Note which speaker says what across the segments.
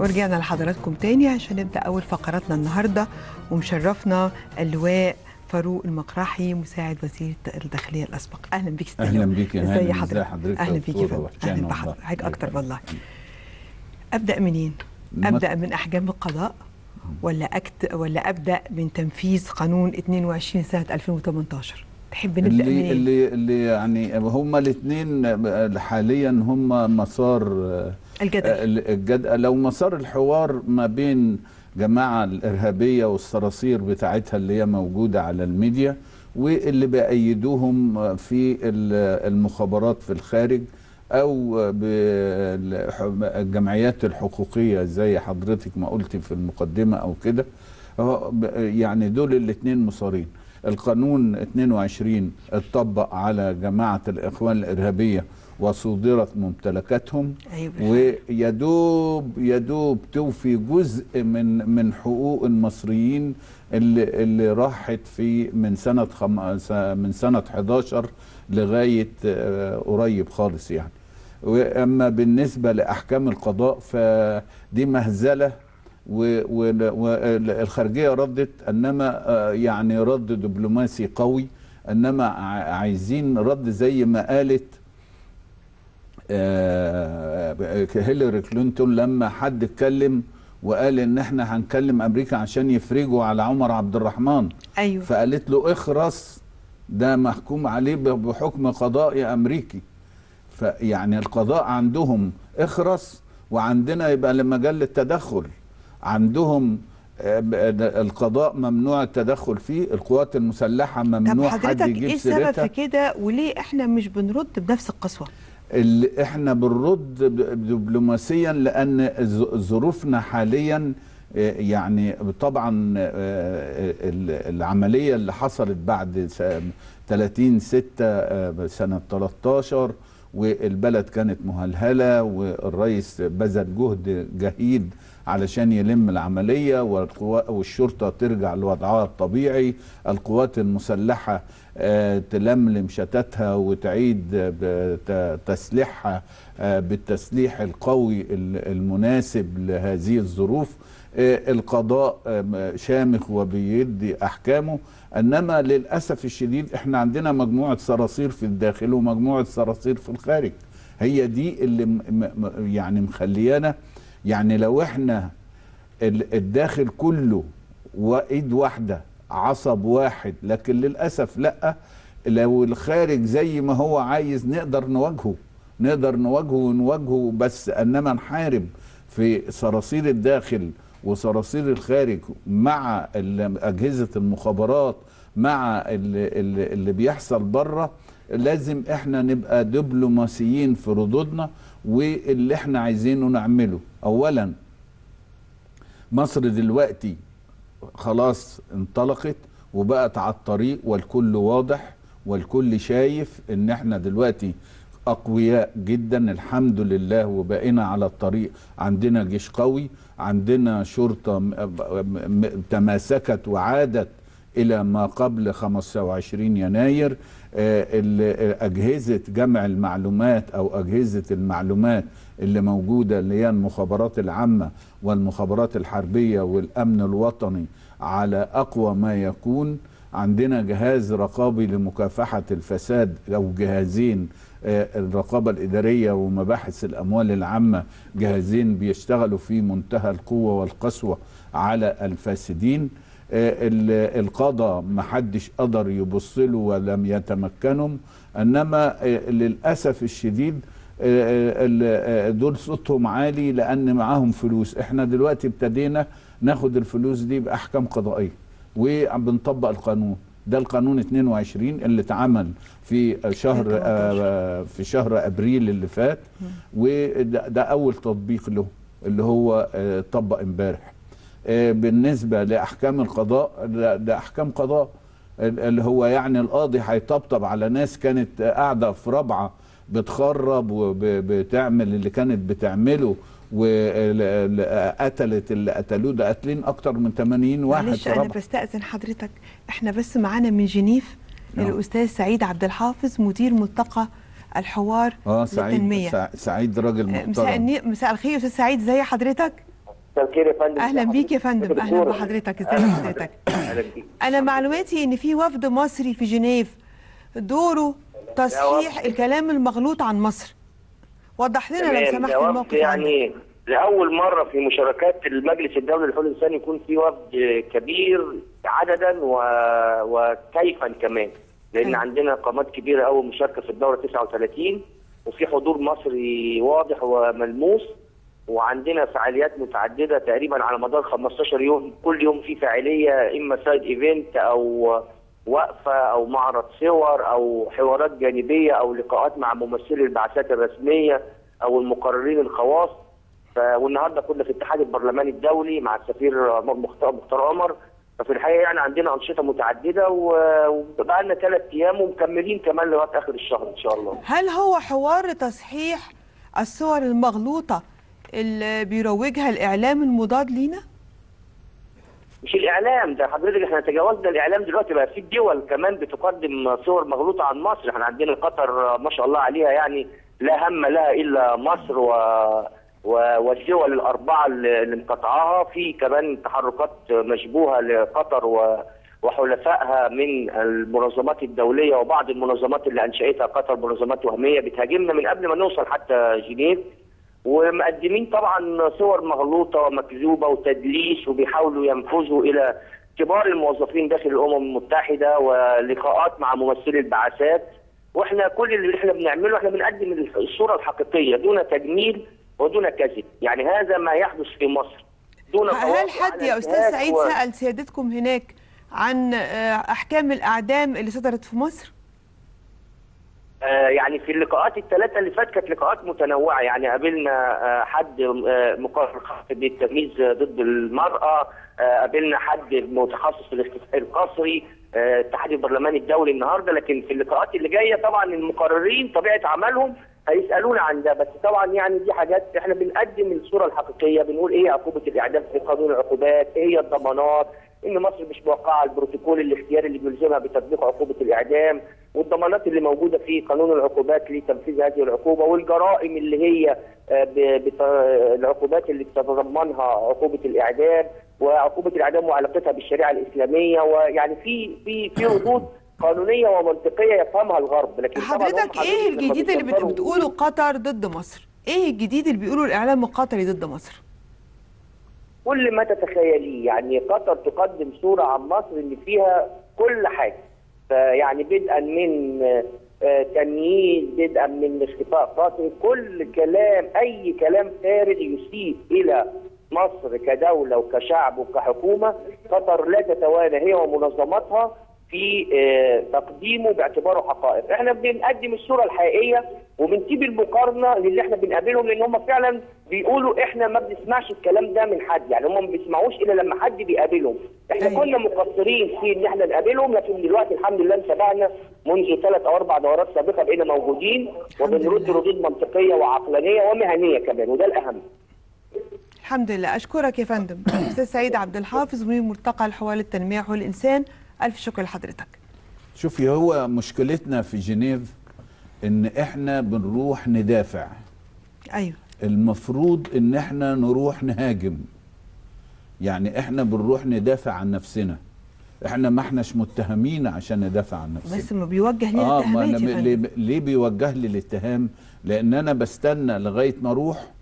Speaker 1: ورجعنا لحضراتكم تاني عشان نبدأ أول فقراتنا النهاردة، ومشرفنا اللواء فاروق المقراحي مساعد وزير الداخلية الأسبق. أهلا بيك ست
Speaker 2: أهلا بيك يا
Speaker 1: ازي
Speaker 2: هانم.
Speaker 1: حضرتك؟ أهلا بيك يا فندم. أهلا بحضرتك أكتر والله. أبدأ منين؟ أبدأ من أحكام القضاء ولا أبدأ من تنفيذ قانون 22 سنة 2018؟ تحب نبدأ منين؟
Speaker 2: اللي يعني هما الاثنين حاليا هما مسار الجدل. لو مسار الحوار ما بين جماعة الإرهابية والصراصير بتاعتها اللي هي موجودة على الميديا، واللي بأيدوهم في المخابرات في الخارج، أو بالجمعيات الحقوقية زي حضرتك ما قلتي في المقدمة أو كده. يعني دول الاثنين مسارين. القانون 22 اتطبق على جماعة الإخوان الإرهابية وصودرت ممتلكاتهم، ويدوب توفي جزء من حقوق المصريين اللي راحت في من سنة 11 لغاية قريب خالص يعني. وأما بالنسبة لأحكام القضاء فدي مهزلة، والخارجية ردت، انما يعني رد دبلوماسي قوي، انما عايزين رد زي ما قالت هيلاري كلينتون لما حد اتكلم وقال ان احنا هنكلم امريكا عشان يفرجوا على عمر عبد الرحمن.
Speaker 1: أيوه.
Speaker 2: فقالت له اخرس، ده محكوم عليه بحكم قضائي امريكي. فيعني القضاء عندهم اخرس، وعندنا يبقى لمجال للتدخل. عندهم القضاء ممنوع التدخل فيه، القوات المسلحة ممنوع حد يجيب
Speaker 1: ايه
Speaker 2: سيرتها.
Speaker 1: السبب في كده، وليه احنا مش بنرد بنفس القسوة؟
Speaker 2: اللي احنا بنرد دبلوماسيا لان ظروفنا حاليا، يعني طبعا العملية اللي حصلت بعد 30/6 سنة 13، والبلد كانت مهلهلة، والرئيس بذل جهد جهيد علشان يلم العملية، والشرطة ترجع لوضعها الطبيعي، القوات المسلحة تلملم شتاتها وتعيد تسليحها بالتسليح القوي المناسب لهذه الظروف. القضاء شامخ وبيدي أحكامه، انما للاسف الشديد احنا عندنا مجموعه صراصير في الداخل ومجموعه صراصير في الخارج. هي دي اللي يعني مخليانا، يعني لو احنا الداخل كله وايد واحده عصب واحد، لكن للاسف لا، لو الخارج زي ما هو عايز نقدر نواجهه بس انما نحارب في صراصير الداخل وصراصير الخارج مع أجهزة المخابرات مع اللي بيحصل بره. لازم احنا نبقى دبلوماسيين في ردودنا، واللي احنا عايزينه نعمله. اولا مصر دلوقتي خلاص انطلقت وبقت على الطريق، والكل واضح والكل شايف ان احنا دلوقتي أقوياء جدا الحمد لله، وبقينا على الطريق. عندنا جيش قوي، عندنا شرطة تماسكت وعادت إلى ما قبل 25 يناير. أجهزة جمع المعلومات أو أجهزة المعلومات اللي موجودة اللي هي المخابرات العامة والمخابرات الحربية والأمن الوطني على أقوى ما يكون. عندنا جهاز رقابي لمكافحة الفساد أو جهازين، الرقابة الإدارية ومباحث الأموال العامة، جهازين بيشتغلوا في منتهى القوة والقسوة على الفاسدين. القضاء محدش قدر يبصله ولم يتمكنهم، انما للأسف الشديد دول صوتهم عالي لأن معاهم فلوس. احنا دلوقتي ابتدينا ناخد الفلوس دي بأحكام قضائية وبنطبق القانون ده. القانون 22 اللي اتعمل في شهر ابريل اللي فات، وده اول تطبيق له اللي هو طبق امبارح. بالنسبه لاحكام القضاء، ده احكام قضاء اللي هو يعني القاضي هيطبطب على ناس كانت قاعده في رابعه بتخرب وبتعمل اللي كانت بتعمله، وقتلت اللي قتلوه. ده قاتلين اكتر من 80 واحد.
Speaker 1: معلش انا بستأذن حضرتك، احنا بس معانا من جنيف الاستاذ سعيد عبد الحافظ مدير ملتقى الحوار للتنمية.
Speaker 2: سعيد راجل محترم.
Speaker 1: مساء الخير استاذ سعيد، ازي حضرتك؟
Speaker 3: مساء الخير يا فندم.
Speaker 1: اهلا بيك يا فندم. اهلا بحضرتك. ازي حضرتك؟
Speaker 3: اهلا بيك.
Speaker 1: انا معلوماتي ان في وفد مصري في جنيف دوره تصحيح الكلام المغلوط عن مصر. وضح لنا لو سمحت الموقف.
Speaker 3: يعني لاول مره في مشاركات المجلس الدولي لحقوق الانسان يكون في وفد كبير عددا وكيفا كمان، لان عندنا قامات كبيره قوي مشاركه في الدوره 39 وفي حضور مصري واضح وملموس، وعندنا فعاليات متعدده تقريبا على مدار 15 يوم، كل يوم في فاعليه، اما سايد ايفنت او وقفه او معرض صور او حوارات جانبيه او لقاءات مع ممثلي البعثات الرسميه او المقررين الخواص. والنهارده كنا في الاتحاد البرلماني الدولي مع السفير مختار عمر. ففي الحقيقه يعني عندنا انشطه متعدده وبقى لنا 3 ايام ومكملين كمان لغايه اخر الشهر ان شاء الله.
Speaker 1: هل هو حوار تصحيح الصور المغلوطه اللي بيروجها الاعلام المضاد لينا؟
Speaker 3: مش الاعلام ده حضرتك، احنا تجاوزنا الاعلام دلوقتي، بقى في دول كمان بتقدم صور مغلوطه عن مصر. احنا عندنا قطر ما شاء الله عليها يعني لا هم لها الا مصر والدول الاربعه اللي مقاطعاها. في كمان تحركات مشبوهه لقطر وحلفائها من المنظمات الدوليه وبعض المنظمات اللي انشاتها قطر، منظمات وهميه بتهاجمنا من قبل ما نوصل حتى جنيف، ومقدمين طبعا صور مغلوطه ومكذوبه وتدليس، وبيحاولوا ينفذوا الى كبار الموظفين داخل الامم المتحده ولقاءات مع ممثلي البعثات. واحنا كل اللي احنا بنعمله احنا بنقدم الصوره الحقيقيه دون تجميل ودون كذب، يعني هذا ما يحدث في مصر دون.
Speaker 1: هل حد يا استاذ سعيد سأل سيادتكم هناك عن احكام الاعدام اللي صدرت في مصر؟
Speaker 3: يعني في اللقاءات ال3 اللي فاتت كانت لقاءات متنوعه، يعني قابلنا حد مقرر بالتمييز ضد المراه، قابلنا حد متخصص في الاختفاء القسري، الاتحاد البرلماني الدولي النهارده. لكن في اللقاءات اللي جايه طبعا المقررين طبيعه عملهم هيسالونا عن ده، بس طبعا يعني دي حاجات احنا بنقدم الصوره الحقيقيه، بنقول ايه عقوبه الاعدام في قانون العقوبات، ايه هي الضمانات، ان مصر مش موقعه على البروتوكول الاختياري اللي بيلزمها بتطبيق عقوبه الاعدام، والضمانات اللي موجوده في قانون العقوبات لتنفيذ هذه العقوبه، والجرائم اللي هي العقوبات اللي بتتضمنها عقوبه الاعدام، وعقوبه الاعدام وعلاقتها بالشريعه الاسلاميه، ويعني في ردود قانونيه ومنطقيه يفهمها الغرب. لكن
Speaker 1: حضرتك ايه الجديد اللي بتقوله قطر ضد مصر؟ ايه الجديد اللي بيقوله الاعلام القطري ضد مصر؟
Speaker 3: كل ما تتخيليه، يعني قطر تقدم صوره عن مصر ان فيها كل حاجه، يعني بدءا من تمييز، بدءا من اختفاء قسري، كل كلام، اي كلام فارغ يسيء الى مصر كدوله وكشعب وكحكومه، قطر لا تتوانى هي ومنظماتها في تقديمه باعتباره حقائق. احنا بنقدم الصوره الحقيقيه وبنسيب المقارنه للي احنا بنقابلهم، لان هم فعلا بيقولوا احنا ما بنسمعش الكلام ده من حد، يعني هم ما بيسمعوش الا لما حد بيقابلهم. احنا كنا مقصرين في ان احنا نقابلهم، لكن دلوقتي الحمد لله انتبهنا منذ 3 أو 4 دورات سابقه بقينا موجودين وبنرد ردود منطقيه وعقلانيه ومهنيه كمان، وده الاهم.
Speaker 1: الحمد لله. اشكرك يا فندم. استاذ سعيد عبد الحافظ مدير ملتقى الحوار التنميه وحقوق الانسان، الف شكر لحضرتك.
Speaker 2: شوفي، هو مشكلتنا في جنيف ان احنا بنروح ندافع.
Speaker 1: ايوه،
Speaker 2: المفروض ان احنا نروح نهاجم، يعني احنا بنروح ندافع عن نفسنا. احنا ما احناش متهمين عشان ندافع عن نفسنا،
Speaker 1: بس ما بيوجه لنا اتهامات يا فندم.
Speaker 2: ليه بيوجه لي الاتهام؟ لان انا بستنى لغايه ما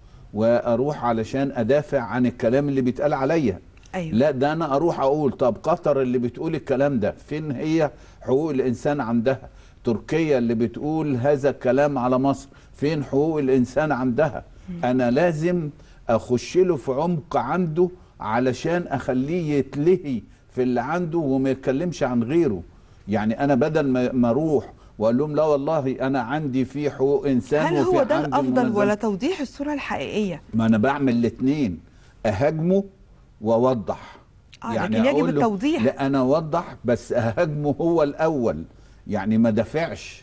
Speaker 2: اروح علشان ادافع عن الكلام اللي بيتقال عليا.
Speaker 1: أيوة.
Speaker 2: لا، ده انا اروح اقول طب قطر اللي بتقول الكلام ده فين هي حقوق الانسان عندها؟ تركيا اللي بتقول هذا الكلام على مصر فين حقوق الانسان عندها؟ انا لازم اخش له في عمق عنده علشان اخليه يتلهي في اللي عنده وما يتكلمش عن غيره. يعني انا بدل ما اروح واقول لهم لا والله انا عندي في حقوق انسان،
Speaker 1: هل هو ده الافضل ولا توضيح الصوره الحقيقيه؟
Speaker 2: ما انا بعمل الاثنين، اهاجمه واوضح.
Speaker 1: يعني لكن يجب التوضيح.
Speaker 2: لا، انا اوضح بس اهاجمه هو الاول، يعني ما دافعش.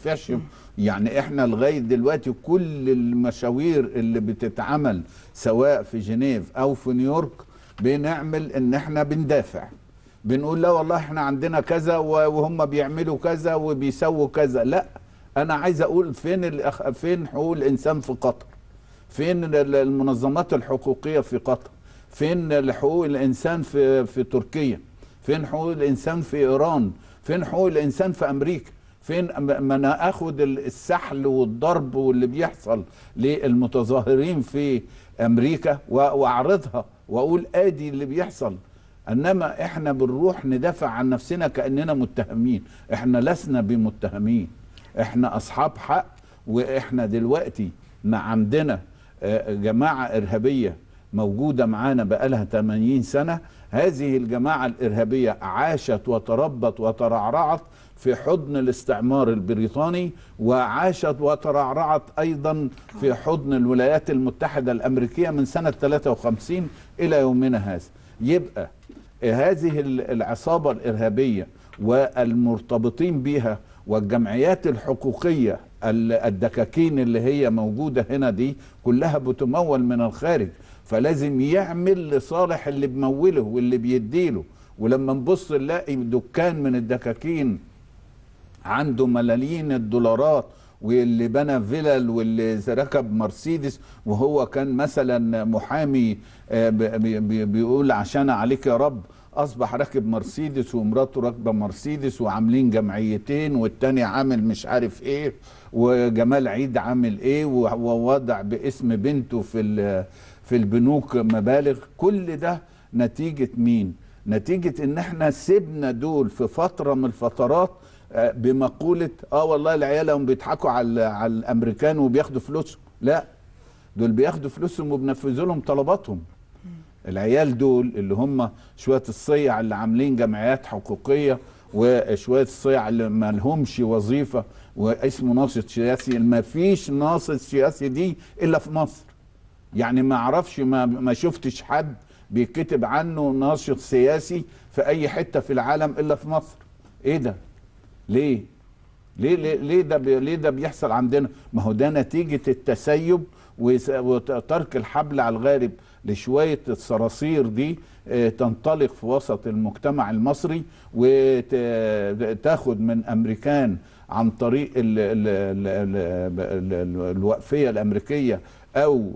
Speaker 2: يعني احنا لغايه دلوقتي كل المشاوير اللي بتتعمل سواء في جنيف او في نيويورك بنعمل ان احنا بندافع، بنقول لا والله احنا عندنا كذا وهم بيعملوا كذا وبيسووا كذا. لا، انا عايز اقول فين حقوق الانسان في قطر؟ فين المنظمات الحقوقيه في قطر؟ فين حقوق الانسان في تركيا؟ فين حقوق الانسان في ايران؟ فين حقوق الانسان في امريكا؟ فين ما انا اخد السحل والضرب واللي بيحصل للمتظاهرين في امريكا واعرضها واقول ادي اللي بيحصل، انما احنا بنروح ندافع عن نفسنا كاننا متهمين. احنا لسنا بمتهمين، احنا اصحاب حق. واحنا دلوقتي ما عندنا جماعه ارهابيه موجوده معانا بقالها 80 سنه. هذه الجماعه الارهابيه عاشت وتربت وترعرعت في حضن الاستعمار البريطاني، وعاشت وترعرعت ايضا في حضن الولايات المتحده الامريكيه من سنه 53 الى يومنا هذا. يبقى هذه العصابه الارهابيه والمرتبطين بها والجمعيات الحقوقيه الدكاكين اللي هي موجوده هنا دي كلها بتمول من الخارج، فلازم يعمل لصالح اللي بموله واللي بيديله. ولما نبص نلاقي دكان من الدكاكين عنده ملايين الدولارات، واللي بنى فيلل واللي ركب مرسيدس، وهو كان مثلا محامي بيقول عشان عليك يا رب، اصبح راكب مرسيدس ومراته راكبه مرسيدس وعاملين جمعيتين، والتاني عامل مش عارف ايه، وجمال عيد عامل ايه، ووضع باسم بنته في البنوك مبالغ. كل ده نتيجه مين؟ نتيجه ان احنا سيبنا دول في فتره من الفترات بمقوله والله العيال هم بيضحكوا على الامريكان وبياخدوا فلوسهم. لا، دول بياخدوا فلوسهم وبنفذوا لهم طلباتهم. العيال دول اللي هم شويه الصيع اللي عاملين جمعيات حقوقيه، وشويه الصيع اللي ما لهمش وظيفه واسمه ناشط سياسي. ما فيش ناشط سياسي دي الا في مصر. يعني ما اعرفش، ما شفتش حد بيكتب عنه ناشط سياسي في اي حته في العالم الا في مصر. ايه ده؟ ليه ده بيحصل عندنا؟ ما هو ده نتيجه التسيب وترك الحبل على الغارب لشويه الصراصير دي تنطلق في وسط المجتمع المصري، وتاخد من امريكان عن طريق الوقفيه الامريكيه او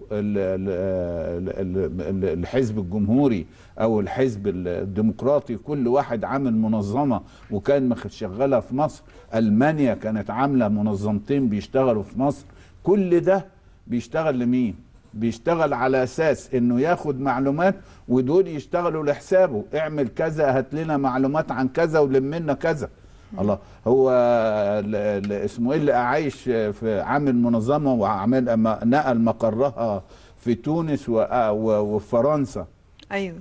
Speaker 2: الحزب الجمهوري او الحزب الديمقراطي. كل واحد عامل منظمه وكان شغالها في مصر. المانيا كانت عامله منظمتين بيشتغلوا في مصر. كل ده بيشتغل لمين؟ بيشتغل على اساس انه ياخد معلومات ودول يشتغلوا لحسابه. اعمل كذا، هات لنا معلومات عن كذا ولم لنا كذا. الله، هو اسمه ايه اللي عايش في عامل منظمه وعامل نقل مقرها في تونس وفرنسا.
Speaker 1: ايوه،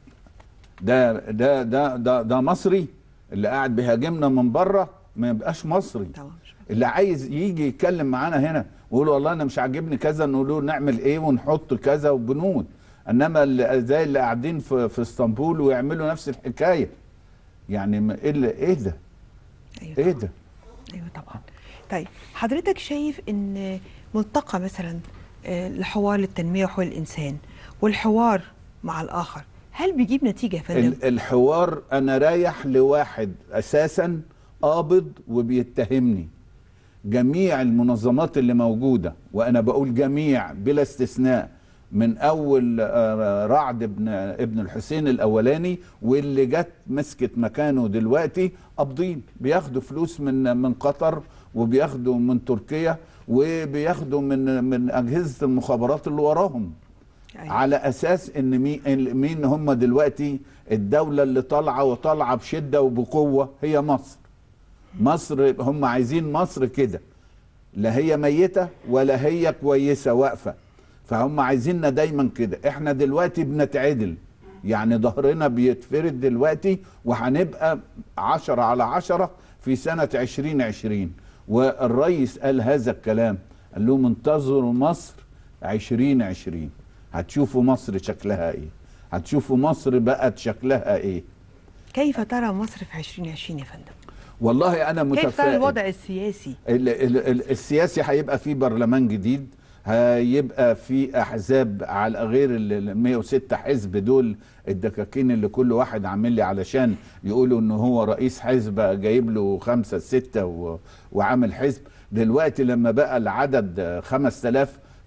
Speaker 2: ده مصري؟ اللي قاعد بيهاجمنا من بره ما يبقاش مصري.
Speaker 1: طبعا.
Speaker 2: اللي عايز يجي يتكلم معانا هنا ويقول والله انا مش عاجبني كذا، نقول له نعمل ايه ونحط كذا وبنود. انما زي اللي قاعدين في اسطنبول ويعملوا نفس الحكايه. يعني ايه ده؟
Speaker 1: أيوة
Speaker 2: ايه ده؟
Speaker 1: ايوه طبعا. طيب حضرتك شايف ان ملتقى مثلا لحوار للتنميه وحقوق الانسان والحوار مع الاخر هل بيجيب نتيجه يا فندم؟
Speaker 2: الحوار، انا رايح لواحد اساسا قابض وبيتهمني. جميع المنظمات اللي موجوده، وانا بقول جميع بلا استثناء، من اول رعد ابن الحسين الاولاني واللي جت مسكت مكانه دلوقتي، قابضين بياخدوا فلوس من قطر، وبياخدوا من تركيا، وبياخدوا من اجهزه المخابرات اللي وراهم. أيوة. على اساس ان مين هم دلوقتي؟ الدوله اللي طالعه بشده وبقوه هي مصر. هم عايزين مصر كده، لا هي ميته ولا هي كويسه واقفه. فهم عايزيننا دايما كده. احنا دلوقتي بنتعدل، يعني ظهرنا بيتفرد دلوقتي، وهنبقى 10/10 في سنة 2020. والرئيس قال هذا الكلام، قال لهم انتظروا مصر 2020، هتشوفوا مصر شكلها ايه، هتشوفوا مصر بقت شكلها ايه.
Speaker 1: كيف ترى مصر في 2020 يا فندم؟
Speaker 2: والله انا متفائل.
Speaker 1: كيف ترى الوضع السياسي؟
Speaker 2: السياسي هيبقى فيه برلمان جديد، هيبقى في احزاب على غير ال 106 حزب دول الدكاكين اللي كل واحد عامل لي علشان يقولوا ان هو رئيس حزب جايب له 5 6 وعامل حزب. دلوقتي لما بقى العدد 5000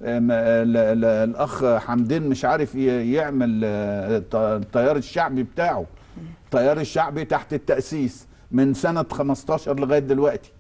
Speaker 2: الاخ حمدين مش عارف يعمل التيار الشعبي بتاعه. التيار الشعبي تحت التأسيس من سنة 15 لغاية دلوقتي.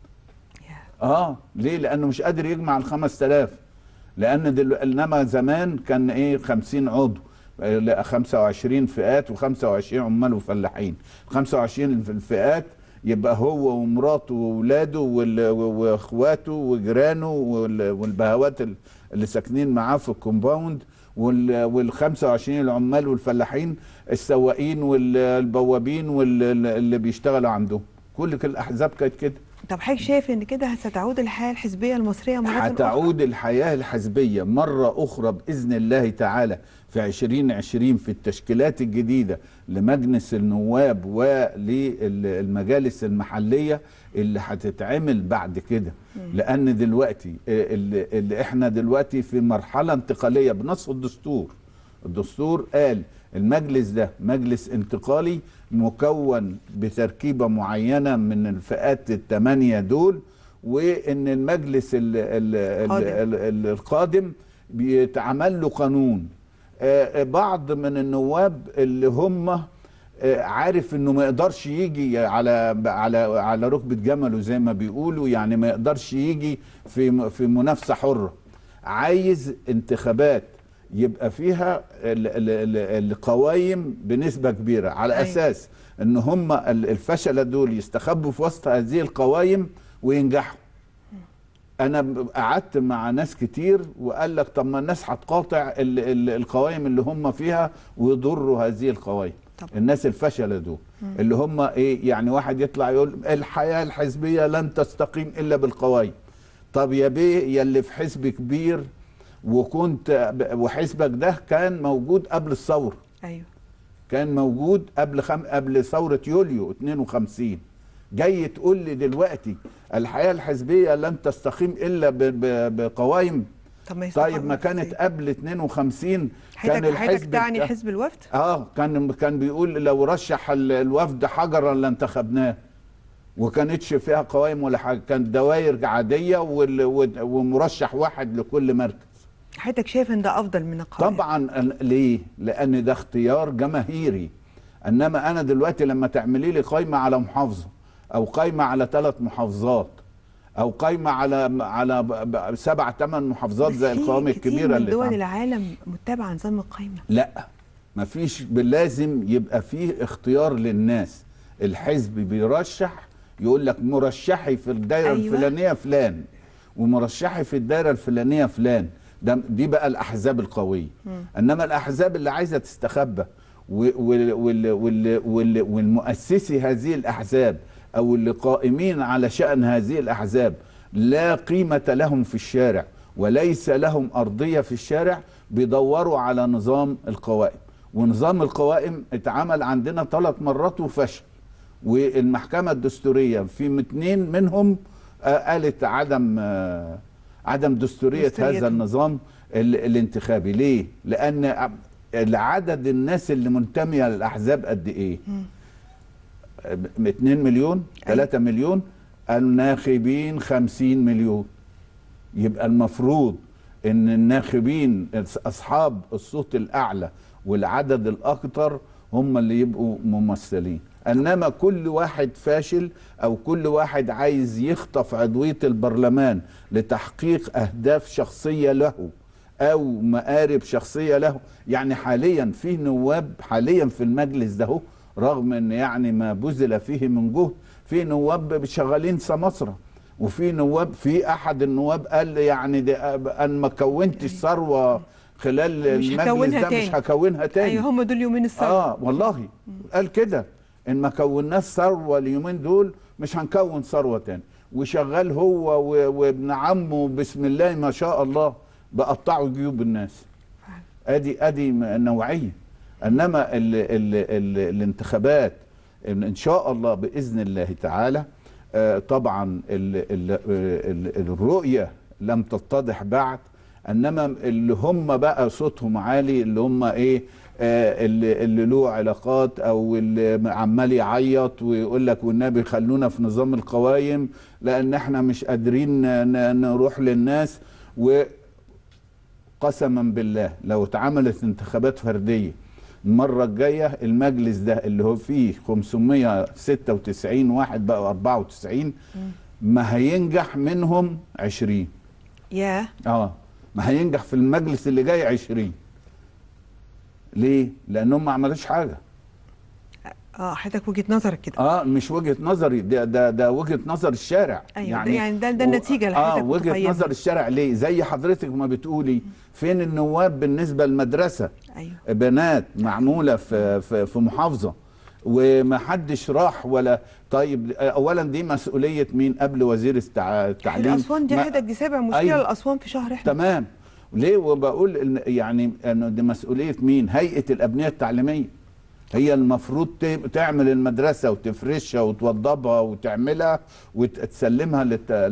Speaker 2: ليه؟ لأنه مش قادر يجمع ال 5000. لأن إنما زمان كان إيه 50 عضو، 25 فئات و25 عمال وفلاحين. 25 الفئات يبقى هو ومراته وولاده واخواته وجيرانه والبهوات اللي ساكنين معاه في الكومباوند، وال25 العمال والفلاحين، السواقين والبوابين واللي بيشتغلوا عندهم. كل الأحزاب كانت كده.
Speaker 1: طب حضرتك شايف ان كده ستعود الحياه الحزبيه المصريه مره اخرى؟
Speaker 2: هتعود الحياه الحزبيه مره اخرى باذن الله تعالى في 2020 في التشكيلات الجديده لمجلس النواب وللمجالس المحليه اللي هتتعمل بعد كده. لان دلوقتي اللي احنا دلوقتي في مرحله انتقاليه بنص الدستور. الدستور قال المجلس ده مجلس انتقالي مكون بتركيبة معينة من الفئات الثمانية دول، وان المجلس القادم بيتعمل له قانون. بعض من النواب اللي هم عارف انه ما يقدرش يجي على ركبة جمله زي ما بيقولوا، يعني ما يقدرش يجي في منافسة حرة، عايز انتخابات يبقى فيها القوائم بنسبة كبيرة على أساس ان هم الفشلة دول يستخبوا في وسط هذه القوائم وينجحوا. انا قعدت مع ناس كتير وقال لك طب ما الناس هتقاطع القوائم اللي هم فيها ويضروا هذه القوائم. الناس الفشلة دول اللي هم ايه، يعني واحد يطلع يقول الحياة الحزبية لن تستقيم الا بالقوائم. طب يا بيه يا اللي في حزب كبير وحزبك ده كان موجود قبل الثورة.
Speaker 1: ايوه
Speaker 2: كان موجود قبل ثورة يوليو 52. جاي تقول لي دلوقتي الحياة الحزبية لن تستقيم إلا بقوائم؟ طيب ما كانت قبل 52 كان الحزب
Speaker 1: تعني حزب الوفد؟
Speaker 2: كان بيقول لو رشح الوفد حجرا لانتخبناه، وكانتش فيها قوائم ولا حاجة، كانت دوائر عادية ومرشح واحد لكل مركز.
Speaker 1: حضرتك شايف ان ده افضل من القوائم؟
Speaker 2: طبعا. ليه؟ لان ده اختيار جماهيري. انما انا دلوقتي لما تعملي لي قائمه على محافظه، او قائمه على 3 محافظات، او قائمه على 7 8 محافظات زي القوائم الكبيره اللي
Speaker 1: دول العالم متبعه نظام القائمه.
Speaker 2: لا، مفيش، لازم يبقى فيه اختيار للناس. الحزب بيرشح، يقول لك مرشحي في الدائره الفلانيه فلان، ومرشحي في الدائره الفلانيه فلان. دي بقى الأحزاب القوية. إنما الأحزاب اللي عايزة تستخبى والمؤسسي هذه الأحزاب أو اللي قائمين على شأن هذه الأحزاب لا قيمة لهم في الشارع وليس لهم أرضية في الشارع، بيدوروا على نظام القوائم. ونظام القوائم اتعمل عندنا 3 مرات وفشل، والمحكمة الدستورية في 2 منهم قالت عدم دستورية هذا النظام الانتخابي. ليه؟ لأن عدد الناس اللي منتمية للأحزاب قد إيه؟ 2 مليون 3 مليون، الناخبين 50 مليون. يبقى المفروض إن الناخبين أصحاب الصوت الأعلى والعدد الأكثر هم اللي يبقوا ممثلين. انما كل واحد فاشل او كل واحد عايز يخطف عضوية البرلمان لتحقيق اهداف شخصية له او مآرب شخصية له. يعني حاليا في نواب حاليا في المجلس ده، رغم ان يعني ما بذل فيه من جهد، في نواب شغالين سمسرة، وفي نواب، في احد النواب قال يعني انا ما كونتش ثروة خلال المجلس ده مش هكونها تاني.
Speaker 1: ايوه هم دول يومين الثروة.
Speaker 2: والله قال كده، ان ما كوناش ثروه اليومين دول مش هنكون ثروه تاني. وشغال هو وابن عمه بسم الله ما شاء الله بقطعوا جيوب الناس. ادي نوعيه. انما الانتخابات ان شاء الله باذن الله تعالى، طبعا الرؤيه لم تتضح بعد. انما اللي هم بقى صوتهم عالي، اللي هم ايه، اللي له علاقات او اللي عمال يعيط ويقول لك والنبي خلونا في نظام القوائم لان احنا مش قادرين نروح للناس. قسما بالله لو اتعملت انتخابات فرديه المره الجايه المجلس ده اللي هو فيه 596 واحد بقى 94 ما هينجح منهم 20.
Speaker 1: ياه.
Speaker 2: ما هينجح في المجلس اللي جاي 20. ليه؟ لانهم ما عملوش حاجه.
Speaker 1: حضرتك وجهة نظرك كده.
Speaker 2: مش وجهة نظري، ده وجهة نظر الشارع.
Speaker 1: أيوة، يعني ده النتيجة اللي حضرتك
Speaker 2: وجهة نظر الشارع. ليه؟ زي حضرتك ما بتقولي فين النواب بالنسبة للمدرسة؟
Speaker 1: أيوة.
Speaker 2: بنات معمولة في محافظة ومحدش راح ولا. طيب اولا دي مسؤولية مين قبل وزير التعليم؟
Speaker 1: الأسوان دي حضرتك دي سابع مشكلة. أيوة. الأسوان في شهر احنا.
Speaker 2: تمام. ليه؟ وبقول إن يعني انه دي مسؤولية مين؟ هيئة الأبنية التعليمية. هي المفروض تعمل المدرسة وتفرشها وتوضبها وتعملها وتسلمها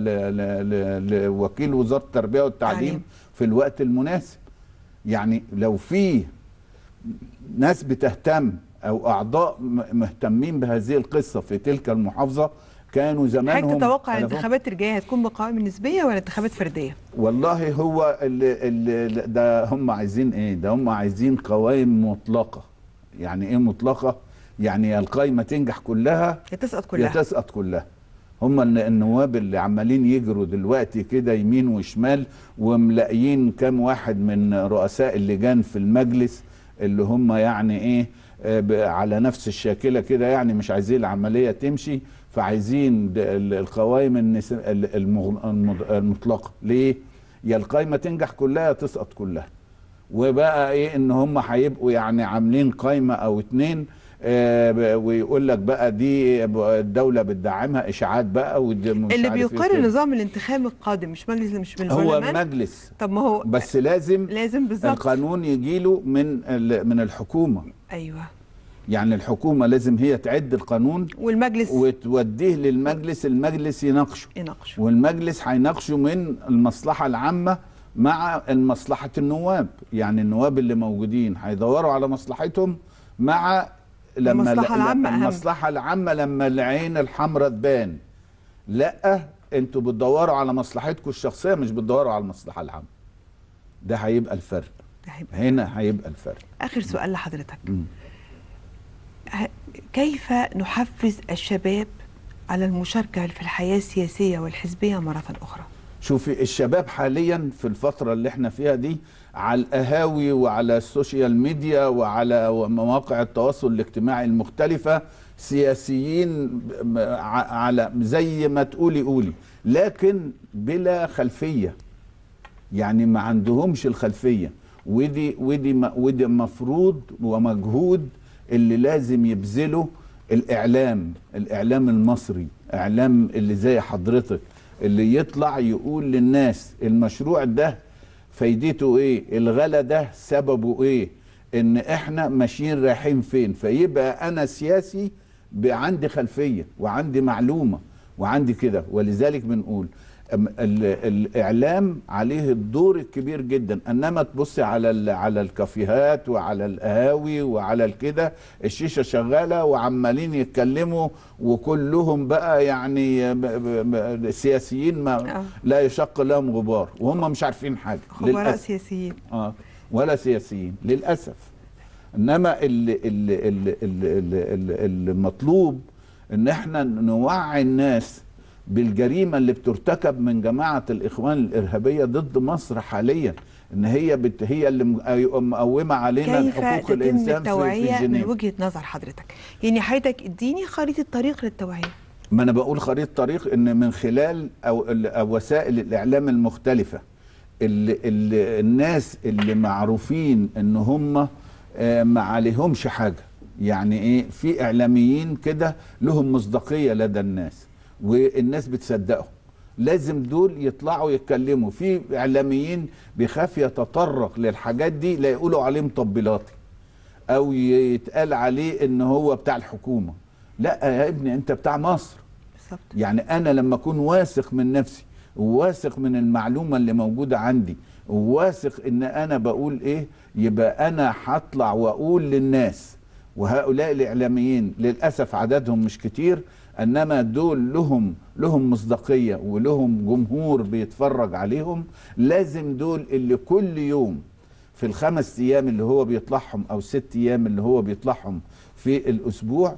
Speaker 2: لوكيل وزارة التربية والتعليم في الوقت المناسب. يعني لو في ناس بتهتم أو أعضاء مهتمين بهذه القصة في تلك المحافظة كانوا زمانهم.
Speaker 1: حضرتك تتوقع الانتخابات الجاية هتكون بقوائم نسبية ولا انتخابات فردية؟
Speaker 2: والله هو ده هم عايزين ايه؟ ده هم عايزين قوائم مطلقة. يعني ايه مطلقة؟ يعني القايمة تنجح كلها
Speaker 1: يا تسقط كلها.
Speaker 2: يا تسقط كلها. هم النواب اللي عمالين يجروا دلوقتي كده يمين وشمال وملاقيين كام واحد من رؤساء اللجان في المجلس اللي هم يعني ايه على نفس الشاكلة كده، يعني مش عايزين العملية تمشي، فعايزين القوائم المطلقة. ليه؟ يا القايمة تنجح كلها يا تسقط كلها. وبقى ايه ان هم هيبقوا يعني عاملين قايمه او اتنين ويقول لك بقى دي الدوله بتدعمها اشاعات بقى
Speaker 1: اللي بيقرر النظام الانتخابي القادم مش مجلس، مش من
Speaker 2: البرلمان. هو مجلس.
Speaker 1: طب ما هو
Speaker 2: بس لازم
Speaker 1: بالظبط
Speaker 2: القانون يجيله من الحكومه.
Speaker 1: ايوه.
Speaker 2: يعني الحكومه لازم هي تعد القانون
Speaker 1: والمجلس
Speaker 2: وتوديه للمجلس، المجلس يناقشه والمجلس هيناقشه من المصلحه العامه مع مصلحة النواب. يعني النواب اللي موجودين هيدوروا على مصلحتهم مع المصلحة العامة لما العين الحمراء تبان. لا، انتوا بتدوروا على مصلحتكم الشخصية مش بتدوروا على المصلحة العامة. ده هيبقى الفرق. هنا هيبقى الفرق.
Speaker 1: آخر سؤال لحضرتك. كيف نحفز الشباب على المشاركة في الحياة السياسية والحزبية مرة أخرى؟
Speaker 2: شوفي الشباب حاليا في الفترة اللي احنا فيها دي على القهاوي وعلى السوشيال ميديا وعلى مواقع التواصل الاجتماعي المختلفة سياسيين على زي ما قولي لكن بلا خلفية. يعني ما عندهمش الخلفية. ودي مفروض ومجهود اللي لازم يبذله الإعلام المصري، إعلام اللي زي حضرتك اللي يطلع يقول للناس المشروع ده فايدته ايه، الغلا ده سببه ايه، ان احنا ماشيين رايحين فين. فيبقى انا سياسي عندي خلفية وعندي معلومة وعندي كده. ولذلك بنقول الاعلام عليه الدور الكبير جدا. انما تبص على الكافيهات وعلى القهاوي وعلى الكده الشيشه شغاله وعمالين يتكلموا وكلهم بقى يعني سياسيين ما لا يشق لهم غبار وهم مش عارفين حاجه.
Speaker 1: خبراء سياسيين
Speaker 2: ولا سياسيين للاسف. انما المطلوب ان احنا نوعي الناس بالجريمة اللي بترتكب من جماعة الإخوان الإرهابية ضد مصر حاليا، إن هي اللي مقومة علينا حقوق الإنسان
Speaker 1: في التوعية من وجهة نظر حضرتك؟ يعني حضرتك اديني خريطة طريق للتوعية.
Speaker 2: ما أنا بقول خريطة طريق إن من خلال أو وسائل الإعلام المختلفة الناس اللي معروفين إن هم ما عليهمش حاجة. يعني إيه؟ في إعلاميين كده لهم مصداقية لدى الناس والناس بتصدقهم. لازم دول يطلعوا يتكلموا. في اعلاميين بيخاف يتطرق للحاجات دي لا يقولوا عليه مطبلاتي او يتقال عليه ان هو بتاع الحكومة. لا يا ابني انت بتاع مصر.
Speaker 1: بالظبط.
Speaker 2: يعني انا لما اكون واثق من نفسي وواثق من المعلومة اللي موجودة عندي وواثق ان انا بقول ايه، يبقى انا هطلع واقول للناس. وهؤلاء الاعلاميين للاسف عددهم مش كتير. انما دول لهم مصداقيه ولهم جمهور بيتفرج عليهم. لازم دول اللي كل يوم في ال5 ايام اللي هو بيطلعهم او 6 ايام اللي هو بيطلعهم في الاسبوع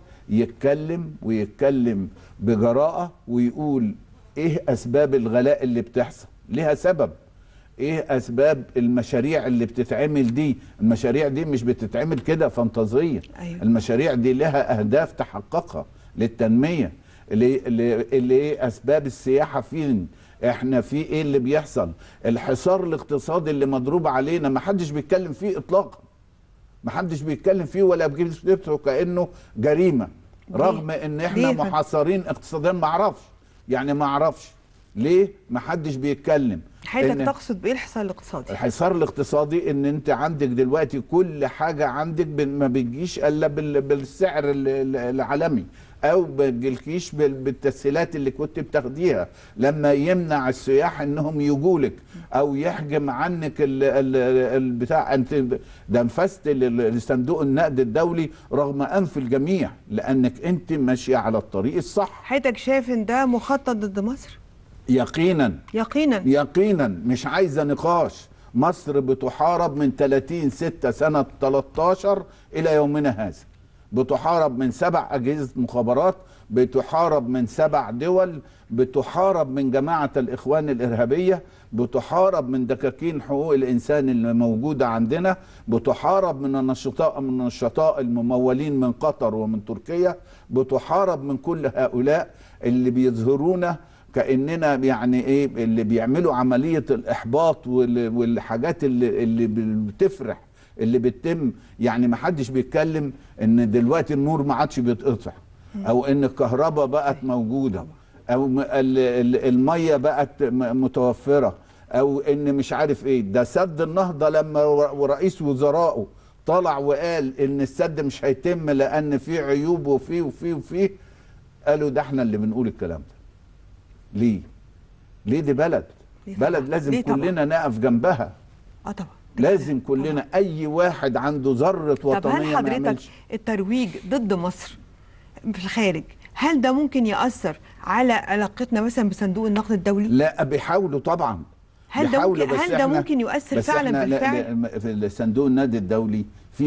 Speaker 2: يتكلم بجراءه ويقول ايه اسباب الغلاء اللي بتحصل، ليها سبب. ايه اسباب المشاريع اللي بتتعمل دي؟ المشاريع دي مش بتتعمل كده فانتازيه.
Speaker 1: أيوة.
Speaker 2: المشاريع دي لها اهداف تحققها للتنميه. اللي اسباب السياحه فين؟ احنا في ايه اللي بيحصل؟ الحصار الاقتصادي اللي مضروب علينا ما حدش بيتكلم فيه اطلاقا، ما حدش بيتكلم فيه ولا بيجيب سيرته كانه جريمه، رغم ان احنا محاصرين اقتصاديا. ما اعرفش يعني، ما اعرفش ليه ما حدش بيتكلم.
Speaker 1: حضرتك تقصد بايه الحصار الاقتصادي؟
Speaker 2: الحصار الاقتصادي ان انت عندك دلوقتي كل حاجه عندك ما بتجيش الا بالسعر العالمي، او ما بتجيلكيش بالتسهيلات اللي كنت بتاخديها. لما يمنع السياح انهم يجولك او يحجم عنك البتاع، انت ده انفست لصندوق النقد الدولي رغم انف الجميع، لانك انت ماشيه على الطريق الصح.
Speaker 1: حضرتك شايف ان ده مخطط ضد مصر؟
Speaker 2: يقينا
Speaker 1: يقينا
Speaker 2: يقينا، مش عايزه نقاش. مصر بتحارب من 30/6 سنه 13 الى يومنا هذا، بتحارب من 7 أجهزة مخابرات، بتحارب من 7 دول، بتحارب من جماعة الإخوان الإرهابية، بتحارب من دكاكين حقوق الإنسان اللي موجودة عندنا، بتحارب من النشطاء الممولين من قطر ومن تركيا، بتحارب من كل هؤلاء اللي بيظهرونا كأننا يعني ايه، اللي بيعملوا عملية الإحباط والحاجات اللي بتفرح اللي بتتم. يعني ما حدش بيتكلم ان دلوقتي النور ما عادش بيتقطع، او ان الكهرباء بقت موجودة، او المية بقت متوفرة، او ان مش عارف ايه. ده سد النهضة لما ورئيس وزرائه طلع وقال ان السد مش هيتم لان فيه عيوب وفيه قالوا ده احنا اللي بنقول الكلام ده. ليه دي بلد لازم كلنا نقف جنبها.
Speaker 1: طبعا
Speaker 2: لازم كلنا طبعا. اي واحد عنده ذره وطنيه.
Speaker 1: طب هل حضرتك الترويج ضد مصر في الخارج هل ده ممكن يأثر على علاقتنا مثلا بصندوق النقد الدولي؟
Speaker 2: لا بيحاولوا طبعا.
Speaker 1: هل ده ممكن يؤثر فعلا بالفعل؟
Speaker 2: في صندوق النقد الدولي في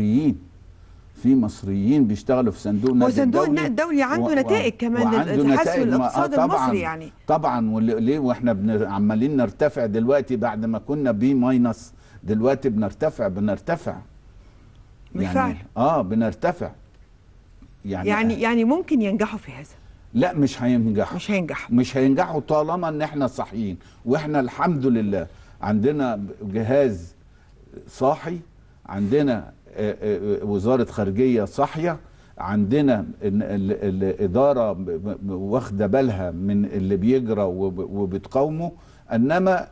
Speaker 2: مصريين بيشتغلوا في صندوق النقد الدولي.
Speaker 1: وصندوق النقد الدولي عنده نتائج كمان لحسن الاقتصاد المصري يعني.
Speaker 2: طبعا ليه واحنا عمالين نرتفع دلوقتي بعد ما كنا B- دلوقتي بنرتفع
Speaker 1: بالفعل.
Speaker 2: يعني بنرتفع
Speaker 1: يعني ممكن ينجحوا في هذا؟
Speaker 2: لا مش هينجحوا طالما ان احنا صاحيين. واحنا الحمد لله عندنا جهاز صاحي، عندنا وزارة خارجية صاحية، عندنا الإدارة واخدة بالها من اللي بيجرى وبتقاومه. انما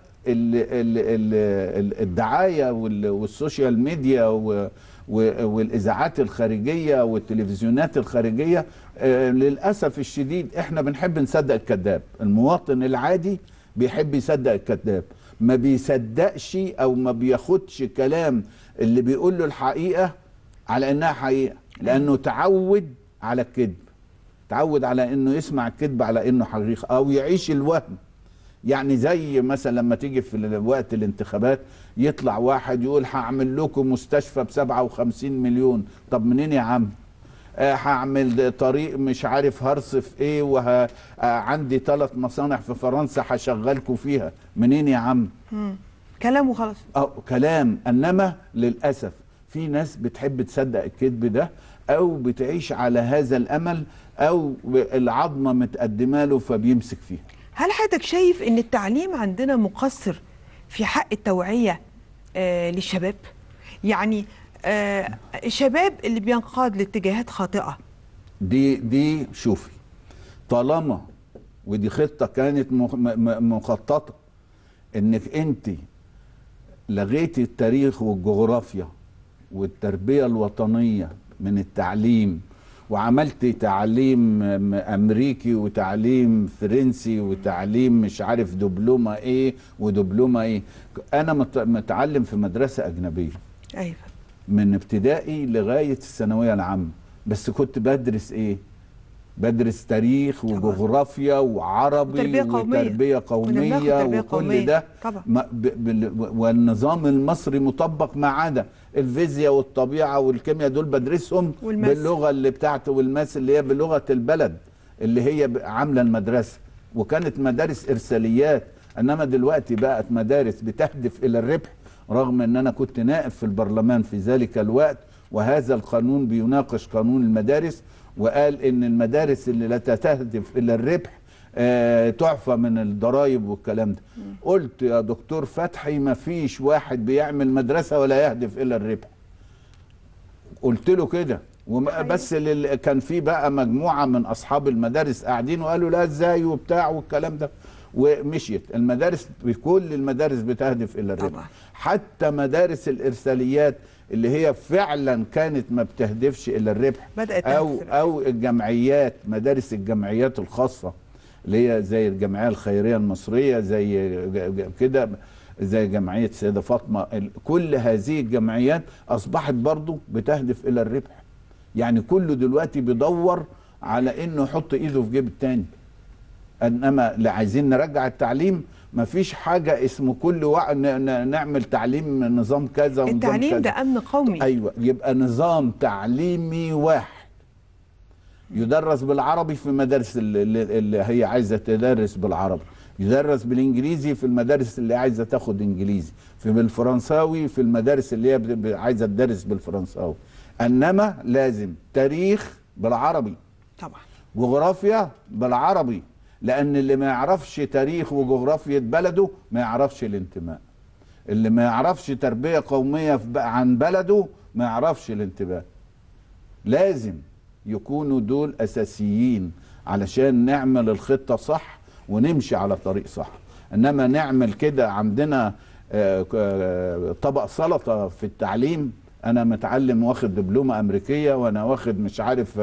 Speaker 2: الدعاية والسوشيال ميديا والاذاعات الخارجيه والتلفزيونات الخارجيه للاسف الشديد احنا بنحب نصدق الكذاب. المواطن العادي بيحب يصدق الكذاب، ما بيصدقش او ما بياخدش كلام اللي بيقول له الحقيقه على انها حقيقه، لانه تعود على الكذب، تعود على انه يسمع الكذب على انه حقيقه او يعيش الوهم. يعني زي مثلا لما تيجي في وقت الانتخابات يطلع واحد يقول هعمل لكم مستشفى ب57 مليون. طب منين يا عم؟ هعمل طريق مش عارف هرصف ايه وعندي 3 مصانع في فرنسا هشغلكم فيها. منين يا عم؟
Speaker 1: كلام وخلاص.
Speaker 2: كلام. انما للاسف في ناس بتحب تصدق الكذب ده او بتعيش على هذا الامل او العظمه متقدمه له فبيمسك فيها.
Speaker 1: هل حضرتك شايف ان التعليم عندنا مقصر في حق التوعية للشباب؟ يعني الشباب اللي بينقاد لاتجاهات خاطئة
Speaker 2: دي شوفي، طالما ودي خطة كانت مخططة انك انت لغيتي التاريخ والجغرافيا والتربية الوطنية من التعليم وعملت تعليم امريكي وتعليم فرنسي وتعليم مش عارف دبلومه ايه ودبلومه ايه. انا متعلم في مدرسه اجنبيه.
Speaker 1: ايوه.
Speaker 2: من ابتدائي لغايه الثانويه العامه، بس كنت بدرس ايه؟ بدرس تاريخ وجغرافيا وعربي وتربية قومية وكل ده والنظام المصري مطبق ما عدا الفيزياء والطبيعة والكيمياء، دول بدرسهم باللغة اللي بتاعته، والماس اللي هي بلغة البلد اللي هي عاملة المدرسة، وكانت مدارس إرساليات. انما دلوقتي بقت مدارس بتهدف الى الربح، رغم ان انا كنت نائب في البرلمان في ذلك الوقت، وهذا القانون بيناقش قانون المدارس، وقال ان المدارس اللي لا تهدف الى الربح تعفى من الضرائب والكلام ده. قلت يا دكتور فتحي ما فيش واحد بيعمل مدرسة ولا يهدف الى الربح، قلت له كده. بس كان في بقى مجموعة من اصحاب المدارس قاعدين وقالوا لا ازاي وبتاع والكلام ده، ومشيت المدارس. كل المدارس بتهدف الى الربح، حتى مدارس الارساليات اللي هي فعلا كانت ما بتهدفش الى الربح، بدأت او الجمعيات، مدارس الجمعيات الخاصه اللي هي زي الجمعيه الخيريه المصريه، زي كده، زي جمعيه سيده فاطمه، كل هذه الجمعيات اصبحت برضو بتهدف الى الربح. يعني كله دلوقتي بيدور على انه يحط ايده في جيب التاني. انما اللي عايزين نرجع التعليم، مفيش حاجه اسمه كل وقت نعمل تعليم نظام كذا ونظام
Speaker 1: التعليم
Speaker 2: كذا.
Speaker 1: ده امن قومي.
Speaker 2: ايوه، يبقى نظام تعليمي واحد يدرس بالعربي في المدارس اللي هي عايزه تدرس بالعربي، يدرس بالانجليزي في المدارس اللي عايزه تاخد انجليزي، بالفرنساوي في المدارس اللي هي عايزه تدرس بالفرنساوي. انما لازم تاريخ بالعربي
Speaker 1: طبعا، جغرافيا
Speaker 2: بالعربي، لأن اللي ما يعرفش تاريخ وجغرافية بلده ما يعرفش الانتماء. اللي ما يعرفش تربية قومية عن بلده ما يعرفش الانتماء. لازم يكونوا دول أساسيين علشان نعمل الخطة صح ونمشي على طريق صح. إنما نعمل كده عندنا طبق سلطة في التعليم، أنا متعلم واخد دبلومة أمريكية، وأنا واخد مش عارف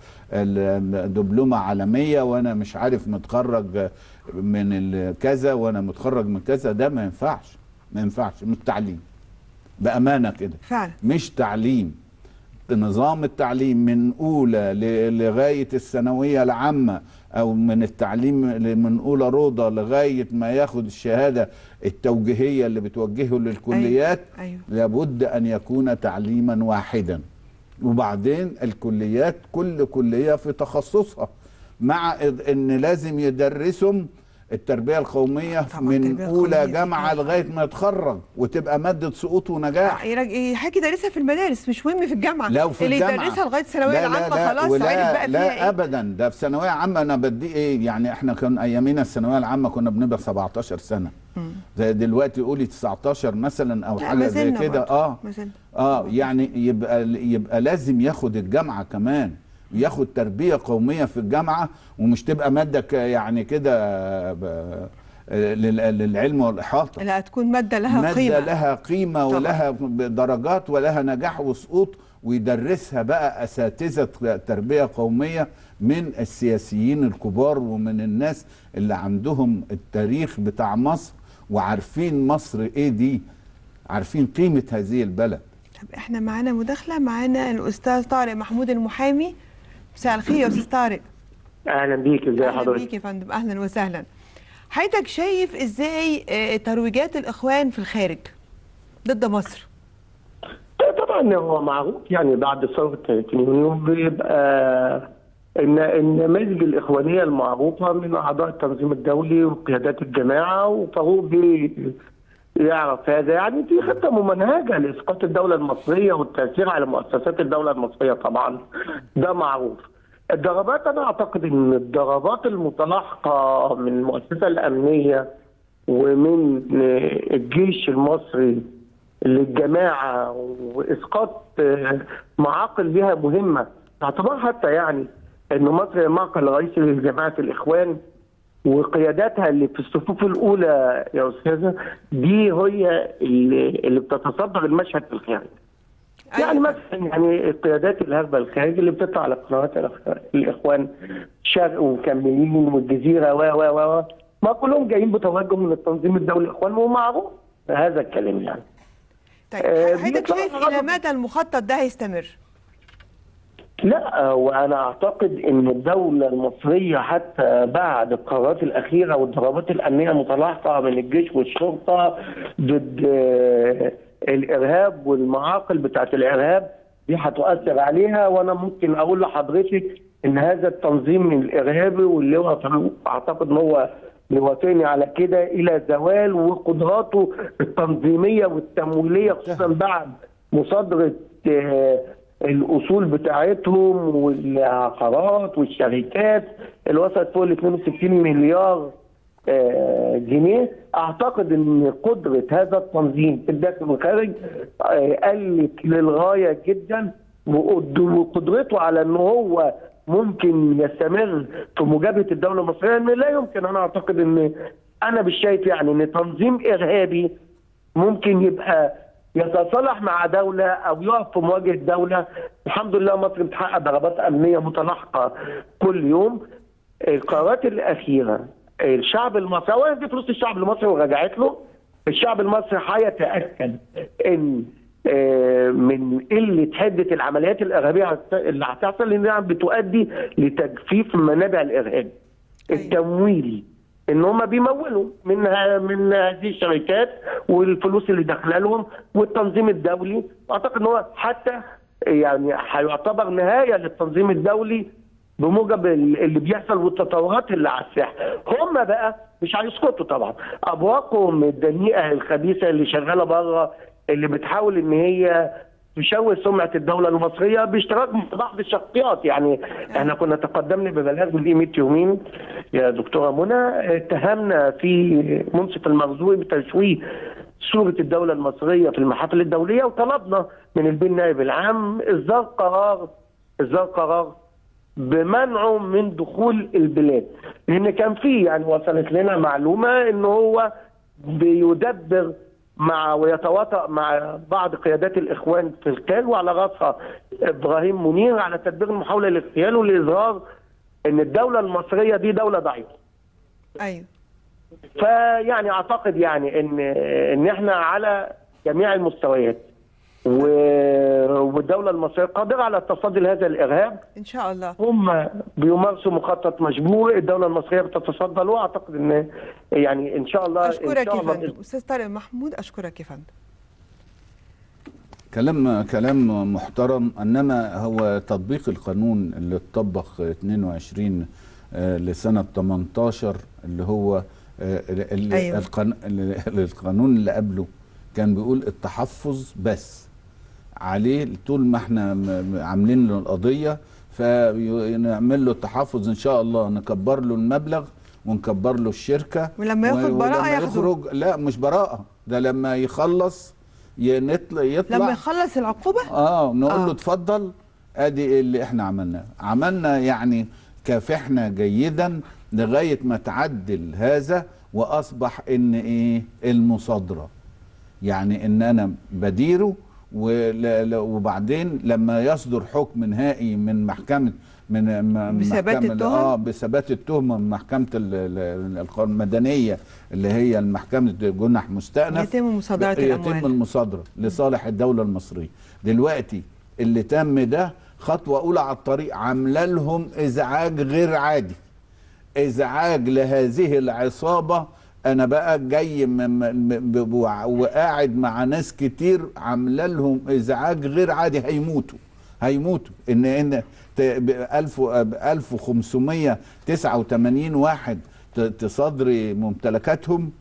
Speaker 2: دبلومة عالمية، وأنا مش عارف متخرج من كذا، وأنا متخرج من كذا. ده ما ينفعش، ما ينفعش، مش تعليم بأمانة كده
Speaker 1: فعلا،
Speaker 2: مش تعليم. نظام التعليم من أولى لغاية الثانوية العامة، أو من التعليم من أولى روضة لغاية ما ياخد الشهادة التوجيهية اللي بتوجهه للكليات.
Speaker 1: أيوة.
Speaker 2: لابد أن يكون تعليما واحدا. وبعدين الكليات كل كلية في تخصصها، مع أن لازم يدرسهم التربية القومية من أولى جامعة لغاية ما يتخرج، وتبقى مادة سقوط ونجاح.
Speaker 1: حاجة يدرسها في المدارس، مش مهم في الجامعة.
Speaker 2: لو في
Speaker 1: اللي
Speaker 2: الجامعة
Speaker 1: يدرسها لغاية الثانوية العامة خلاص عرف بقى فيها
Speaker 2: لا أبدا. ده في ثانوية عامة أنا بدي إيه يعني، إحنا كان أيامينا الثانوية العامة كنا بنبقى 17 سنة. زي دلوقتي قولي 19 مثلا أو حاجة زي كده. يعني يبقى لازم ياخد الجامعة كمان، ياخد تربية قومية في الجامعة، ومش تبقى مادة يعني كده للعلم والإحاطة.
Speaker 1: لا، تكون مادة لها قيمة،
Speaker 2: مادة لها قيمة طبعا، ولها درجات ولها نجاح وسقوط، ويدرسها بقى أساتذة تربية قومية من السياسيين الكبار ومن الناس اللي عندهم التاريخ بتاع مصر وعارفين مصر إيه دي، عارفين قيمة هذه البلد.
Speaker 1: طب احنا معانا مداخلة، معانا الأستاذ طارق محمود المحامي. مساء الخير يا أستاذ طارق.
Speaker 4: أهلا بيك، ازي حضرتك؟
Speaker 1: أهلا بيك يا فندم، أهلا وسهلا. حضرتك شايف ازاي ترويجات الإخوان في الخارج ضد مصر؟
Speaker 4: طبعا هو معروف يعني بعد ثورة 30 يونيو بيبقى النماذج الإخوانية المعروفة من أعضاء التنظيم الدولي وقيادات الجماعة، وفاروق يعرف هذا. يعني في خطة ممنهجة لإسقاط الدولة المصرية والتأثير على مؤسسات الدولة المصرية، طبعا ده معروف. الضربات، أنا أعتقد أن الضربات المتلاحقة من المؤسسة الأمنية ومن الجيش المصري للجماعة وإسقاط معاقل لها مهمة، باعتبار حتى يعني أن مصر معقل رئيسي لجماعة الإخوان وقياداتها اللي في الصفوف الأولى يا أستاذة، دي هي اللي بتتصدر المشهد في الخارج. يعني مثلا يعني القيادات الهربة الخارج اللي بتطلع على قنوات الإخوان شرق ومكملين والجزيرة و ما كلهم جايين بتوجه من التنظيم الدولي الإخوان، ومعروف هذا الكلام يعني.
Speaker 1: طيب حضرتك شايف إلى مدى المخطط ده هيستمر؟
Speaker 4: لا، وانا اعتقد ان الدوله المصريه حتى بعد القرارات الاخيره والضربات الامنيه المتلاحقه من الجيش والشرطه ضد الارهاب والمعاقل بتاعت الارهاب دي هتؤثر عليها. وانا ممكن اقول لحضرتك ان هذا التنظيم الارهابي واللي هو اعتقد ان هو يوافقني على كده الى زوال، وقدراته التنظيميه والتمويليه خصوصا بعد مصادره الاصول بتاعتهم والعقارات والشركات اللي وصلت فوق ال 62 مليار جنيه. اعتقد ان قدره هذا التنظيم في الداخل والخارج قلت للغايه جدا، وقدرته على ان هو ممكن يستمر في مجابهه الدوله المصريه ان لا يمكن. انا اعتقد ان انا مش شايف يعني ان تنظيم ارهابي ممكن يبقى يتصالح مع دولة أو يقف في مواجهة دولة. الحمد لله مصر بتحقق ضربات أمنية متلاحقة كل يوم. القرارات الأخيرة الشعب المصري أولا دي فلوس الشعب المصري ورجعت له. الشعب المصري هيتأكد إن من قلة حدة العمليات الإرهابية اللي هتحصل لأنها بتؤدي لتجفيف منابع الإرهاب التمويلي، ان هم بيمولوا من هذه الشركات والفلوس اللي داخله لهم والتنظيم الدولي. اعتقد ان هو حتى يعني هيعتبر نهايه للتنظيم الدولي بموجب اللي بيحصل والتطورات اللي على الساحه. هم بقى مش هيسكتوا طبعا، ابواقهم الدنيئه الخبيثه اللي شغاله بره اللي بتحاول ان هي تشوه سمعه الدوله المصريه باشتراك من بعض الشخصيات. يعني احنا كنا تقدمنا ببلاغ من قيمه يومين يا دكتوره منى، اتهمنا في منصف المرزوقي بتشويه صوره الدوله المصريه في المحافل الدوليه، وطلبنا من البين نائب العام اصدار قرار بمنعه من دخول البلاد، لان كان في يعني وصلت لنا معلومه ان هو بيدبر مع ويتواطأ مع بعض قيادات الإخوان في الكال وعلى رأسها إبراهيم منير على تدبير المحاولة لاغتياله ولإظهار إن الدولة المصرية دي دولة ضعيفة.
Speaker 1: أيوه.
Speaker 4: فيعني أعتقد يعني إن إحنا على جميع المستويات والدولة المصرية قادرة على التصدي لهذا الإرهاب
Speaker 1: إن شاء الله.
Speaker 4: هم بيمارسوا مخطط مشبوه، الدولة المصرية بتتصدى له. أعتقد إن يعني إن شاء الله.
Speaker 1: أشكرك يا فندم. أستاذ طارق محمود أشكرك يا فندم.
Speaker 2: كلام محترم، انما هو تطبيق القانون اللي اتطبق 22 لسنة 18 اللي هو
Speaker 1: أيوة.
Speaker 2: القانون اللي قبله كان بيقول التحفظ بس عليه طول ما احنا عاملين له القضية، فنعمل له التحفظ ان شاء الله، نكبر له المبلغ ونكبر له الشركة،
Speaker 1: ولما ياخد براءة
Speaker 2: يخرج. لا مش براءة، ده لما يخلص يطلع
Speaker 1: لما يخلص العقوبة
Speaker 2: نقول له اتفضل. ادي اللي احنا عملنا يعني كافحنا جيدا لغاية ما تعدل هذا واصبح ان ايه المصادرة، يعني ان انا بديره وبعدين لما يصدر حكم نهائي من محكمة
Speaker 1: بثبات التهم
Speaker 2: بثبات التهمة من محكمة المدنية اللي هي المحكمة جنح مستأنف
Speaker 1: يتم مصادرة الأموال،
Speaker 2: يتم المصادرة لصالح الدولة المصرية. دلوقتي اللي تم ده خطوة أولى على الطريق، عاملة لهم إزعاج غير عادي، إزعاج لهذه العصابة. أنا بقى جاي وقاعد مع ناس كتير عاملة لهم إزعاج غير عادي، هيموتوا إن 1589 واحد تصدري ممتلكاتهم،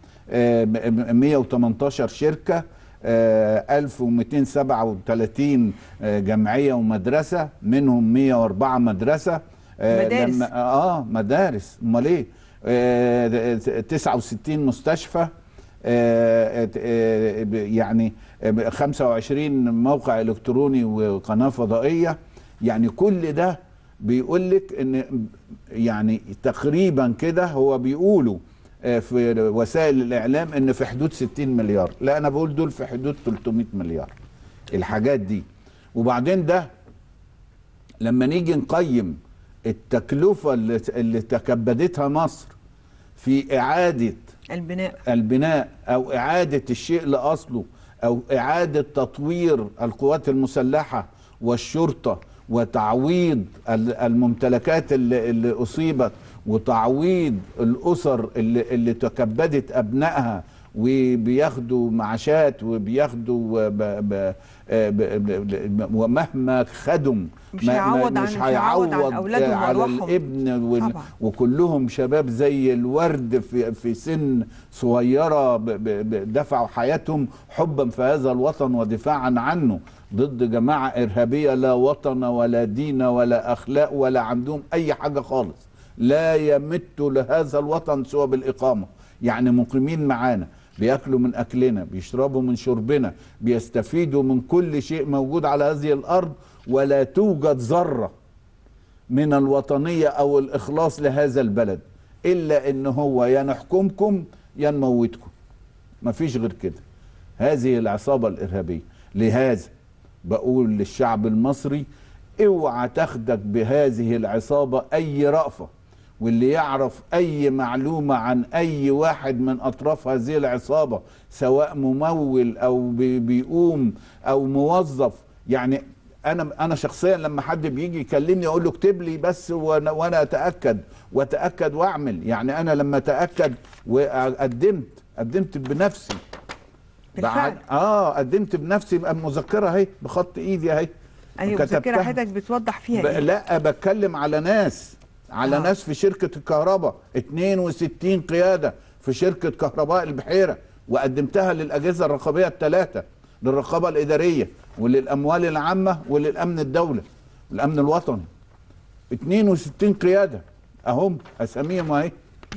Speaker 2: 118 شركة، 1237 جمعية ومدرسة، منهم 104 مدرسة.
Speaker 1: مدارس.
Speaker 2: مدارس، امال ايه؟ 69 مستشفى، يعني 25 موقع الكتروني وقناة فضائية. يعني كل ده بيقول لك ان يعني تقريبا كده هو بيقولوا في وسائل الاعلام ان في حدود 60 مليار، لا انا بقول دول في حدود 300 مليار الحاجات دي. وبعدين ده لما نيجي نقيم التكلفة اللي تكبدتها مصر في إعادة البناء أو إعادة الشيء لأصله أو إعادة تطوير القوات المسلحة والشرطة وتعويض الممتلكات اللي أصيبت، وتعويض الأسر اللي تكبدت أبنائها وبياخدوا معاشات وبياخدوا ومهما خدم
Speaker 1: مش هيعوض عن أولادهم
Speaker 2: على الابن وكلهم شباب زي الورد في سن صغيرة دفعوا حياتهم حبا في هذا الوطن ودفاعا عنه ضد جماعة إرهابية لا وطن ولا دين ولا أخلاق ولا عندهم أي حاجة خالص، لا يمتوا لهذا الوطن سوى بالإقامة. يعني مقيمين معانا، بياكلوا من أكلنا، بيشربوا من شربنا، بيستفيدوا من كل شيء موجود على هذه الأرض، ولا توجد ذرة من الوطنية أو الإخلاص لهذا البلد إلا إن هو يا نحكمكم يا نموتكم، مفيش غير كده. هذه العصابة الإرهابية. لهذا بقول للشعب المصري اوعى تاخدك بهذه العصابة أي رأفة، واللي يعرف أي معلومة عن أي واحد من أطراف هذه العصابة سواء ممول أو بيقوم أو موظف، يعني أنا شخصيا لما حد بيجي يكلمني أقول له اكتب لي بس وأنا أتأكد وأعمل. يعني أنا لما أتأكد وقدمت بنفسي
Speaker 1: بالفعل.
Speaker 2: قدمت بنفسي المذكرة اهي بخط إيدي اهي.
Speaker 1: أيوة مذكرة حضرتك بتوضح فيها إيه؟
Speaker 2: لا بتكلم على ناس ناس في شركة الكهرباء 62 قيادة في شركة كهرباء البحيرة، وقدمتها للأجهزة الرقابية الثلاثة، للرقابة الإدارية وللأموال العامة وللأمن الدولة والأمن الوطني. 62 قيادة أهم أساميهم اهي.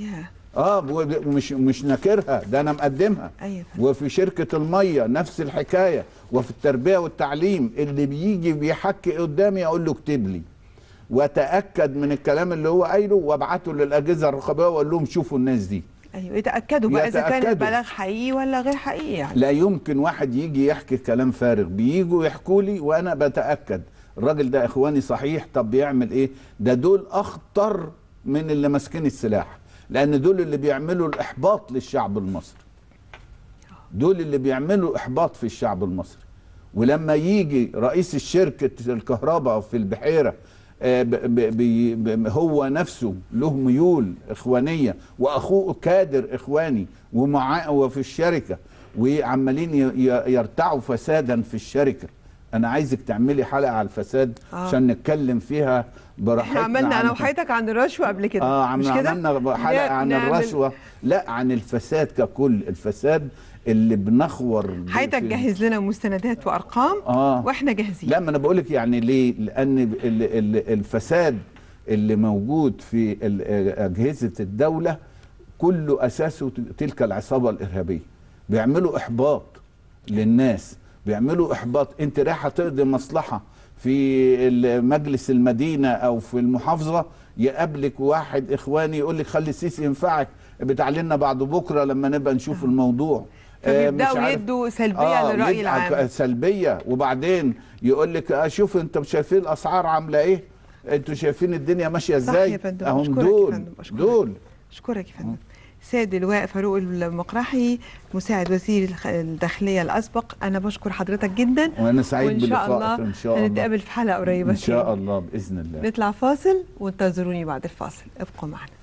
Speaker 2: ومش ناكرها، ده أنا مقدمها.
Speaker 1: أيوة.
Speaker 2: وفي شركة المية نفس الحكاية، وفي التربية والتعليم اللي بيجي بيحكي قدامي أقول له اكتب لي واتاكد من الكلام اللي هو قايله وابعته للاجهزه الرقابيه واقول لهم شوفوا الناس دي.
Speaker 1: ايوه يتاكدوا بقى اذا كان البلاغ حقيقي ولا غير حقيقي. يعني
Speaker 2: لا يمكن واحد يجي يحكي كلام فارغ، بييجوا يحكوا لي وانا بتاكد الراجل ده اخواني صحيح. طب بيعمل ايه؟ ده دول اخطر من اللي ماسكين السلاح، لان دول اللي بيعملوا الاحباط للشعب المصري، دول اللي بيعملوا احباط في الشعب المصري. ولما يجي رئيس الشركه الكهرباء في البحيره هو نفسه له ميول إخوانية وأخوه كادر إخواني وفي الشركة وعمالين يرتعوا فسادا في الشركة، أنا عايزك تعملي حلقة على الفساد عشان نتكلم فيها براحتنا.
Speaker 1: احنا عملنا أنا وحياتك عن الرشوة قبل كده مش كده؟
Speaker 2: عملنا حلقة عن الرشوة، لا عن الفساد ككل، الفساد اللي بنخور.
Speaker 1: حياتك جهز لنا مستندات وارقام واحنا جاهزين.
Speaker 2: لا ما انا بقولك يعني ليه؟ لان الفساد اللي موجود في اجهزه الدوله كله اساسه تلك العصابه الارهابيه. بيعملوا احباط للناس، بيعملوا احباط. انت رايحه تقضي مصلحه في مجلس المدينه او في المحافظه، يقابلك واحد اخواني يقول لك خلي السيسي ينفعك، بتعلنا بعد بكره لما نبقى نشوف الموضوع.
Speaker 1: فبيبداوا يدوا سلبيه للراي العام،
Speaker 2: سلبيه. وبعدين يقول لك شوف انتوا شايفين الاسعار عامله ايه، انتوا شايفين الدنيا ماشيه ازاي.
Speaker 1: اهم
Speaker 2: دول
Speaker 1: اشكرك يا فندم. سيد اللواء فاروق المقرحي مساعد وزير الداخليه الاسبق، انا بشكر حضرتك جدا
Speaker 2: وانا سعيد بلقائك.
Speaker 1: ان شاء الله هنتقابل في حلقه قريبه
Speaker 2: ان شاء الله باذن الله.
Speaker 1: نطلع فاصل وانتظروني بعد الفاصل، ابقوا معنا.